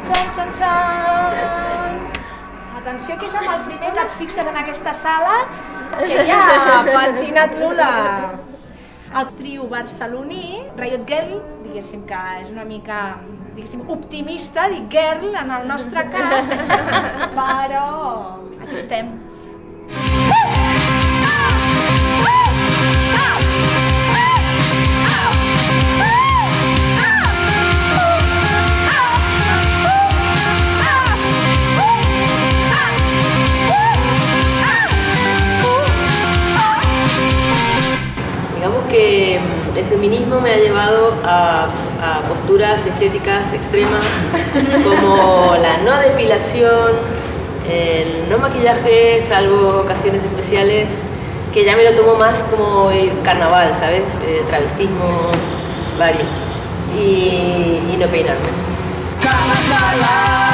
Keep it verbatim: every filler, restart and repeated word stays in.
Xan, xan, xan. Atenció que és amb el primer que et fixes en aquesta sala que ja ha patinat l'Ula. El trio barceloní, Riot Girl, diguéssim que és una mica diguéssim, optimista, dic girl en el nostre cas, però aquí estem. Digamos que el feminismo me ha llevado a, a posturas estéticas extremas como la no depilación, el no maquillaje, salvo ocasiones especiales, que ya me lo tomo más como el carnaval, ¿sabes? Eh, travestismos, varios. Y, y no peinarme.